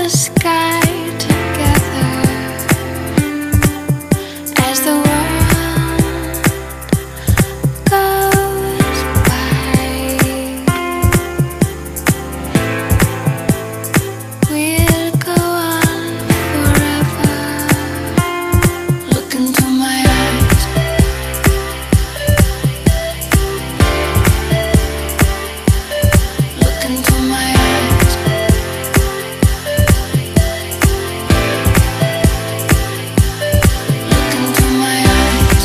sky together as the world goes by. We'll go on forever. Look into my eyes. Look into my eyes. Look into my eyes.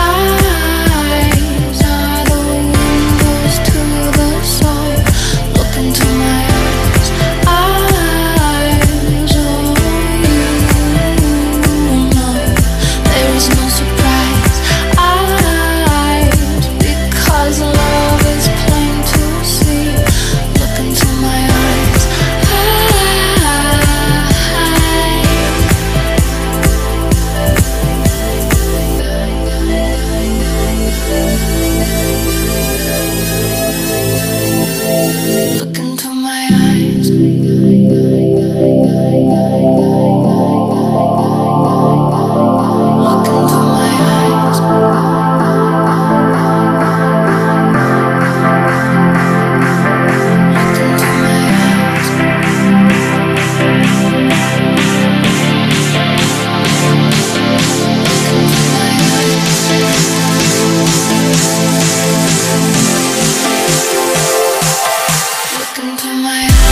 Eyes are the windows to the soul. Look into my eyes. Eyes, oh, you know there is no surprise. Eyes, because love is plain to see. Look into my eyes. Look into my eyes. Look into my eyes. Look into my eyes. Look into my eyes.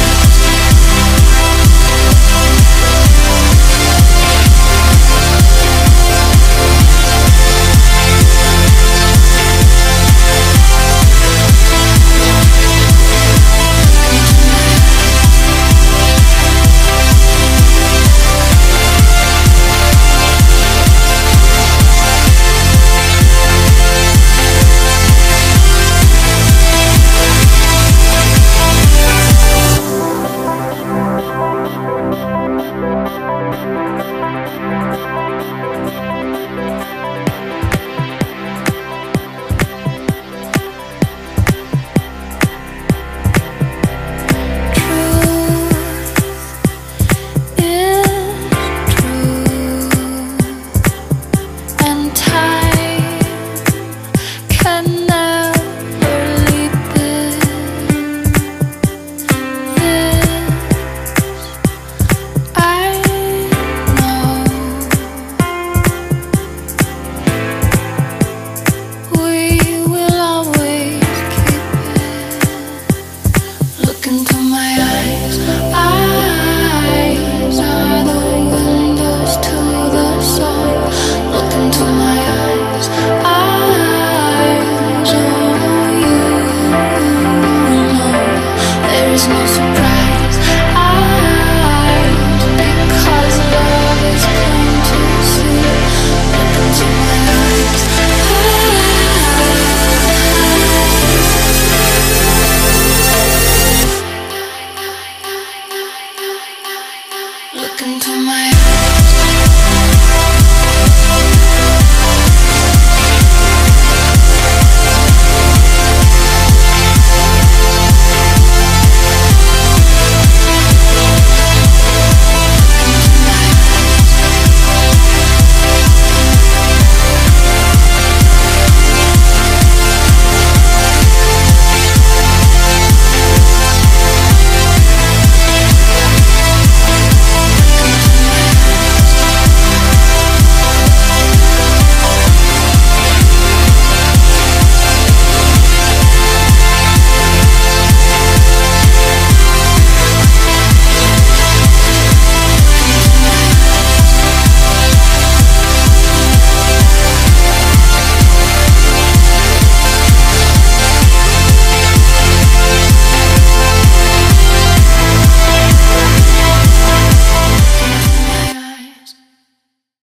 Look into my eyes. Eyes are the windows to the soul. Look into my eyes. Eyes, oh, you know there is no surprise. Eyes, because love is plain to see. Look into my eyes. Look into my eyes.